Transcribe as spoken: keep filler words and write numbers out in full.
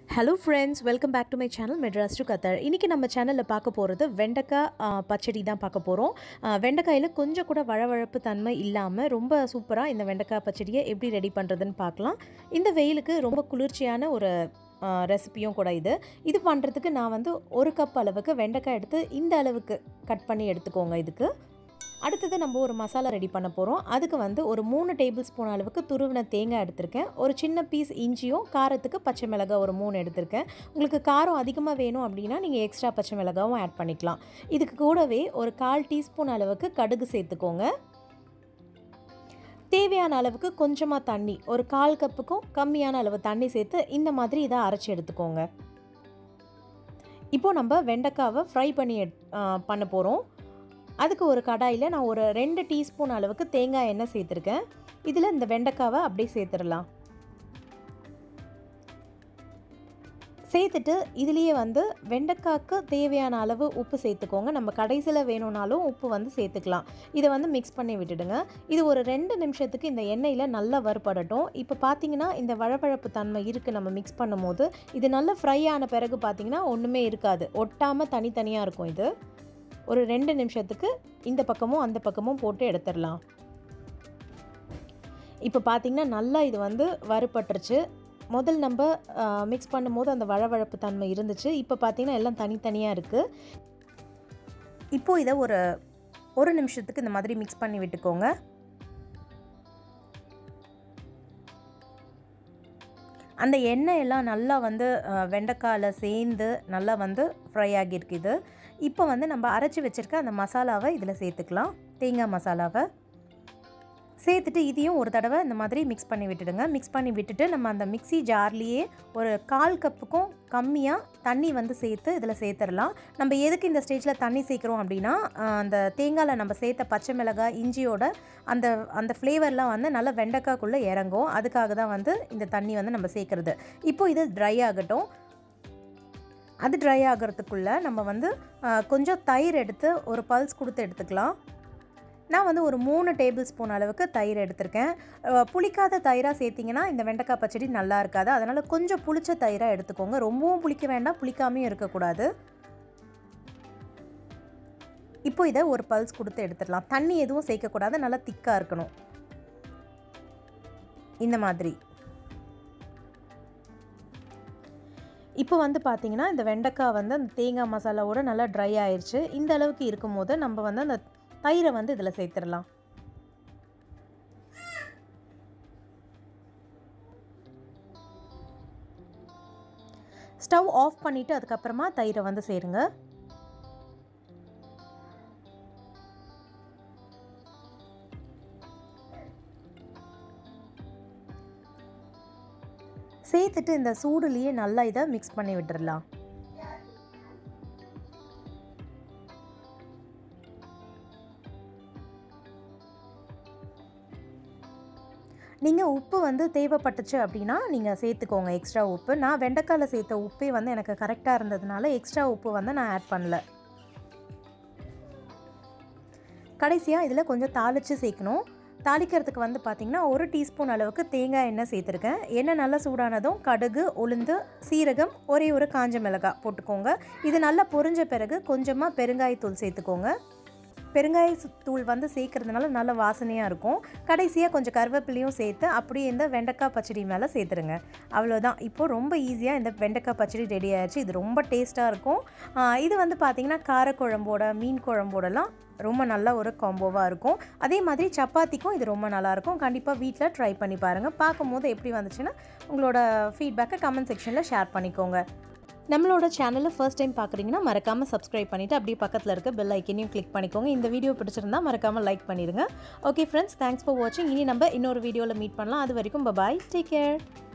Hello friends, welcome back to my channel Madras to Qatar. இன்னைக்கு நம்ம சேனல்ல பார்க்க போறது வெண்டைக்காய் பச்சடி தான் பார்க்க போறோம். வெண்டைக்காயில கொஞ்சம் கூட வழவழப்பு தன்மை இல்லாம ரொம்ப சூப்பரா இந்த வெண்டைக்காய் பச்சடியை எப்படி ரெடி பண்றதுன்னு பார்க்கலாம். இந்த வெயிலுக்கு ரொம்ப குளிர்ச்சியான ஒரு ரெசிபியும் கூட இது. இது பண்றதுக்கு நான் வந்து ஒரு கப் அளவுக்கு வெண்டைக்காய் எடுத்து இந்த அளவுக்கு கட் பண்ணி எடுத்துக்கோங்க இதுக்கு. அடுத்தது நம்ம ஒரு மசாலா ரெடி பண்ண போகிறோம். அதுக்கு வந்து ஒரு மூணு டேபிள் ஸ்பூன் அளவுக்கு துருவின தேங்காய் எடுத்திருக்கேன். ஒரு சின்ன பீஸ் இஞ்சியும் காரத்துக்கு பச்சை மிளகாய் ஒரு மூணு எடுத்திருக்கேன். உங்களுக்கு காரம் அதிகமாக வேணும் அப்படின்னா நீங்கள் எக்ஸ்ட்ரா பச்சை மிளகாவும் ஆட் பண்ணிக்கலாம். இதுக்கு கூடவே ஒரு கால் டீஸ்பூன் அளவுக்கு கடுகு சேர்த்துக்கோங்க. தேவையான அளவுக்கு கொஞ்சமாக தண்ணி, ஒரு கால் கப்புக்கும் கம்மியான அளவு தண்ணி சேர்த்து இந்த மாதிரி இதை அரைச்சி எடுத்துக்கோங்க. இப்போது நம்ம வெண்டைக்காவை ஃப்ரை பண்ணி பண்ண போகிறோம். அதுக்கு ஒரு கடாயில் நான் ஒரு ரெண்டு டீஸ்பூன் அளவுக்கு தேங்காய் எண்ணெய் சேர்த்துருக்கேன். இதில் இந்த வெண்டைக்காவை அப்படியே சேர்த்துடலாம். சேர்த்துட்டு இதுலேயே வந்து வெண்டைக்காய்க்கு தேவையான அளவு உப்பு சேர்த்துக்கோங்க. நம்ம கடைசியில் வேணும்னாலும் உப்பு வந்து சேர்த்துக்கலாம். இதை வந்து மிக்ஸ் பண்ணி விட்டுடுங்க. இது ஒரு ரெண்டு நிமிஷத்துக்கு இந்த எண்ணெயில் நல்லா வறுபடட்டும். இப்போ பார்த்தீங்கன்னா இந்த வழவழப்பு தன்மை இருக்குது. நம்ம மிக்ஸ் பண்ணும் போது இது நல்லா ஃப்ரை ஆன பிறகு பார்த்தீங்கன்னா ஒன்றுமே இருக்காது, ஒட்டாமல் தனித்தனியாக இருக்கும். இது ஒரு ரெண்டு நிமிஷத்துக்கு இந்த பக்கமும் அந்த பக்கமும் போட்டு எடுத்துடலாம். இப்போ பார்த்திங்கன்னா நல்லா இது வந்து வறுபட்டுருச்சு. முதல் நம்ம மிக்ஸ் பண்ணும்போது அந்த வழவழப்பு தன்மை இருந்துச்சு. இப்போ பார்த்திங்கன்னா எல்லாம் தனித்தனியாக இருக்குது. இப்போது இதை ஒரு ஒரு நிமிஷத்துக்கு இந்த மாதிரி மிக்ஸ் பண்ணி விட்டுக்கோங்க. அந்த எண்ணெய் எல்லாம் நல்லா வந்து வெண்டைக்காயில் சேர்ந்து நல்லா வந்து ஃப்ரை ஆகியிருக்குது. இப்போ வந்து நம்ம அரைச்சி வச்சுருக்க அந்த மசாலாவை இதில் சேர்த்துக்கலாம். தேங்காய் மசாலாவை சேர்த்துட்டு இதையும் ஒரு தடவை இந்த மாதிரி மிக்ஸ் பண்ணி விட்டுடுங்க. மிக்ஸ் பண்ணி விட்டுட்டு நம்ம அந்த மிக்ஸி ஜார்லேயே ஒரு கால் கப்புக்கும் கம்மியாக தண்ணி வந்து சேர்த்து இதில் சேர்த்துடலாம். நம்ம எதுக்கு இந்த ஸ்டேஜில் தண்ணி சேர்க்குறோம் அப்படின்னா அந்த தேங்காயில் நம்ம சேர்த்த பச்சை மிளகாய் இஞ்சியோட அந்த அந்த ஃப்ளேவர்லாம் வந்து நல்லா வெண்டைக்காய்க்குள்ளே இறங்கும். அதுக்காக தான் வந்து இந்த தண்ணி வந்து நம்ம சேர்க்குறது. இப்போது இது ட்ரை ஆகட்டும். அது ட்ரை ஆகிறதுக்குள்ளே நம்ம வந்து கொஞ்சம் தயிர் எடுத்து ஒரு பல்ஸ் கொடுத்து எடுத்துக்கலாம். நான் வந்து ஒரு மூணு டேபிள் ஸ்பூன் அளவுக்கு தயிர் எடுத்திருக்கேன். புளிக்காத தயிராக சேர்த்திங்கன்னா இந்த வெண்டைக்காய் பச்சடி நல்லா இருக்காது. அதனால் கொஞ்சம் புளிச்ச தயிராக எடுத்துக்கோங்க. ரொம்பவும் புளிக்க வேண்டாம், புளிக்காமையும் இருக்கக்கூடாது. இப்போ இதை ஒரு பல்ஸ் கொடுத்து எடுத்துடலாம். தண்ணி எதுவும் சேர்க்கக்கூடாது, நல்லா திக்காக இருக்கணும். இந்த மாதிரி இப்போ வந்து பார்த்திங்கன்னா இந்த வெண்டைக்காய் வந்து அந்த தேங்காய் மசாலாவோட நல்லா ட்ரை ஆயிடுச்சு. இந்த அளவுக்கு இருக்கும் போது நம்ம வந்து அந்த தயிரை வந்து இதில் சேர்த்துடலாம். ஸ்டவ் ஆஃப் பண்ணிவிட்டு அதுக்கப்புறமா தயிரை வந்து சேருங்க. சேர்த்துட்டு இந்த சூடுலேயே நல்லா இதை மிக்ஸ் பண்ணி விட்டுடலாம். நீங்கள் உப்பு வந்து தேவைப்பட்டுச்சு அப்படின்னா நீங்கள் சேர்த்துக்கோங்க எக்ஸ்ட்ரா உப்பு. நான் வெண்டைக்காயில் சேர்த்த உப்பே வந்து எனக்கு கரெக்டாக இருந்ததுனால எக்ஸ்ட்ரா உப்பு வந்து நான் ஆட் பண்ணல. கடைசியாக இதில் கொஞ்சம் தாளித்து சேர்க்கணும். தாளிக்கிறதுக்கு வந்து பார்த்திங்கன்னா ஒரு டீஸ்பூன் அளவுக்கு தேங்காய் எண்ணெய் சேர்த்துருக்கேன். எண்ணெய் நல்லா சூடானதும் கடுகு, உளுந்து, சீரகம், ஒரே ஒரு காஞ்ச மிளகாய் போட்டுக்கோங்க. இது நல்லா பொரிஞ்ச பிறகு கொஞ்சமாக பெருங்காயத்தூள் சேர்த்துக்கோங்க. பெருங்காயத்தூள் வந்து சேர்க்குறதுனால நல்ல வாசனையாக இருக்கும். கடைசியாக கொஞ்சம் கருவேப்பிலையும் சேர்த்து அப்படியே இந்த வெண்டைக்காய் பச்சடி மேலே சேர்த்துருங்க. அவ்வளோதான். இப்போது ரொம்ப ஈஸியாக இந்த வெண்டைக்காய் பச்சடி ரெடி ஆகிடுச்சு. இது ரொம்ப டேஸ்ட்டாக இருக்கும். இது வந்து பார்த்திங்கன்னா காரக்குழம்போட, மீன் குழம்போடலாம் ரொம்ப நல்ல ஒரு காம்போவாக இருக்கும். அதே மாதிரி சப்பாத்திக்கும் இது ரொம்ப நல்லாயிருக்கும். கண்டிப்பாக வீட்டில் ட்ரை பண்ணி பாருங்கள். பார்க்கும்போது எப்படி வந்துச்சுன்னா உங்களோட ஃபீட்பேக்கை கமெண்ட் செக்ஷனில் ஷேர் பண்ணிக்கோங்க. நம்மளோட சேனலை ஃபர்ஸ்ட் டைம் பார்க்குறீங்கன்னா மறக்காமல் சப்ஸ்கிரைப் பண்ணிவிட்டு அப்படியே பக்கத்தில் இருக்க பெல் ஐக்கனையும் கிளிக் பண்ணிக்கோங்க. இந்த வீடியோ பிடிச்சிருந்தா மறக்காமல் லைக் பண்ணிடுங்க. ஓகே ஃப்ரெண்ட்ஸ், தேங்க்ஸ் ஃபார் வாட்சிங். இனி நம்ம இன்னொரு வீடியோவில் மீட் பண்ணலாம். அது வரைக்கும் பாய், டேக் கேர்.